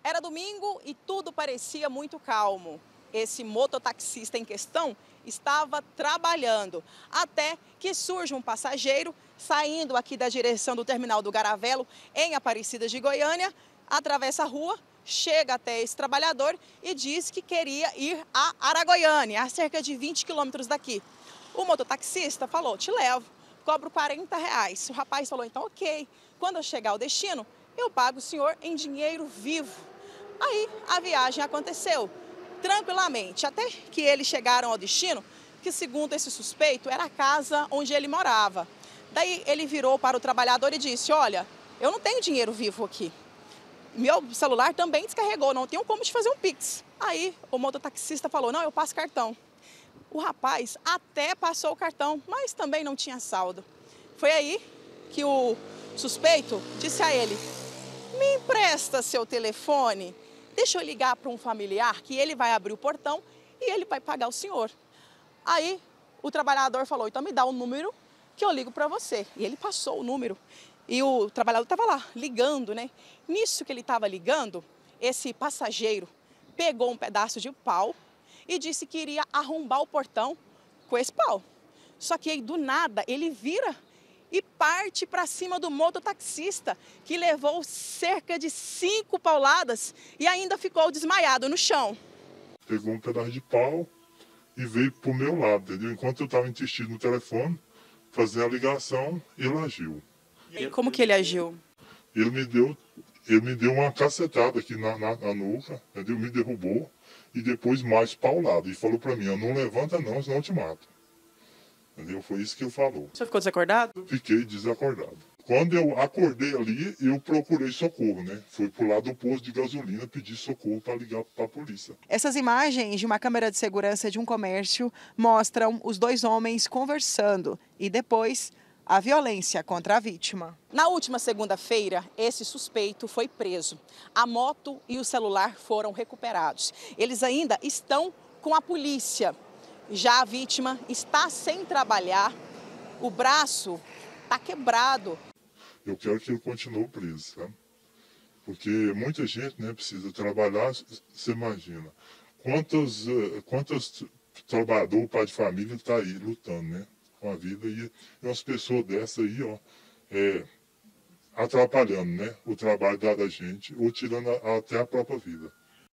Era domingo e tudo parecia muito calmo. Esse mototaxista em questão estava trabalhando, até que surge um passageiro saindo aqui da direção do terminal do Garavelo, em Aparecida de Goiânia, atravessa a rua, chega até esse trabalhador e diz que queria ir a Aragoiânia, a cerca de 20 quilômetros daqui. O mototaxista falou, te levo, cobro R$ 40. O rapaz falou, então ok, quando eu chegar ao destino, eu pago o senhor em dinheiro vivo. Aí a viagem aconteceu tranquilamente, até que eles chegaram ao destino, que segundo esse suspeito era a casa onde ele morava. Daí ele virou para o trabalhador e disse, olha, eu não tenho dinheiro vivo aqui. Meu celular também descarregou, não tenho como te fazer um Pix. Aí o mototaxista falou, não, eu passo cartão. O rapaz até passou o cartão, mas também não tinha saldo. Foi aí que o suspeito disse a ele, me empresta seu telefone, deixa eu ligar para um familiar que ele vai abrir o portão e ele vai pagar o senhor. Aí o trabalhador falou, então me dá o número que eu ligo para você. E ele passou o número e o trabalhador estava lá ligando, né? Nisso que ele estava ligando, esse passageiro pegou um pedaço de pau e disse que iria arrombar o portão com esse pau. Só que aí do nada ele vira e parte para cima do mototaxista, que levou cerca de 5 pauladas e ainda ficou desmaiado no chão. Pegou um pedaço de pau e veio pro meu lado, entendeu? Enquanto eu estava insistindo no telefone, fazendo a ligação, ele agiu. E como que ele agiu? Ele me deu uma cacetada aqui na nuca, entendeu? Me derrubou e depois mais paulada. E falou para mim, não levanta não, senão eu te mato. Entendeu? Foi isso que ele falou. Você ficou desacordado? Fiquei desacordado. Quando eu acordei ali, eu procurei socorro, né? Fui pro lado do posto de gasolina pedir socorro para ligar para a polícia. Essas imagens de uma câmera de segurança de um comércio mostram os dois homens conversando e depois a violência contra a vítima. Na última segunda-feira, esse suspeito foi preso. A moto e o celular foram recuperados. Eles ainda estão com a polícia. Já a vítima está sem trabalhar, o braço está quebrado. Eu quero que ele continue preso, tá? Porque muita gente, né, precisa trabalhar, você imagina. Quantos trabalhadores, pai de família, está aí lutando, né, com a vida e umas pessoas dessas aí, ó, atrapalhando, né, o trabalho da gente ou tirando até a própria vida.